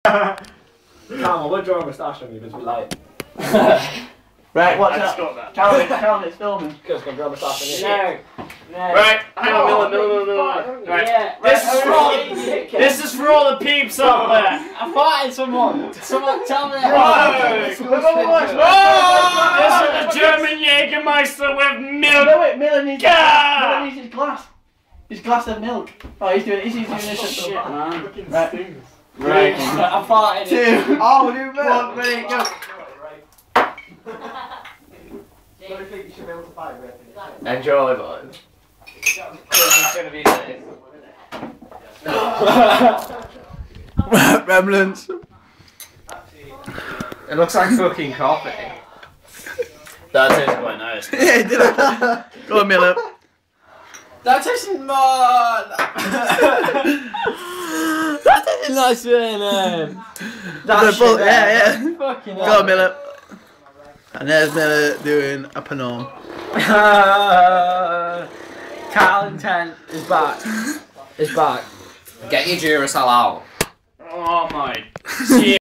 Callum, I would draw a moustache on you, but it's like. Right, watch out. Callum, it's filming. Because I'm going to draw a moustache on you. No. Right, hang on, Miller. Right. Yeah. This is for all the peeps out there. I farted someone. Someone tell me that. This is the German Jägermeister with milk. No, wait, Miller needs his glass. His glass of milk. Oh, he's doing this. Shit, man. Right. Right. I farted. 2. Oh, new milk. 1, ready, go. I think you should be able to fight with it. Enjoy, boys. It's gonna be safe. Remnants. It looks like fucking coffee. That tastes quite nice. Yeah, did it? Go on, Miller. That tastes more. That tastes nice, man. Yeah. Fucking Go on, Miller. And there's Miller doing a panome. Callum 10 is back. Is back. Get your Duracell out. Oh my.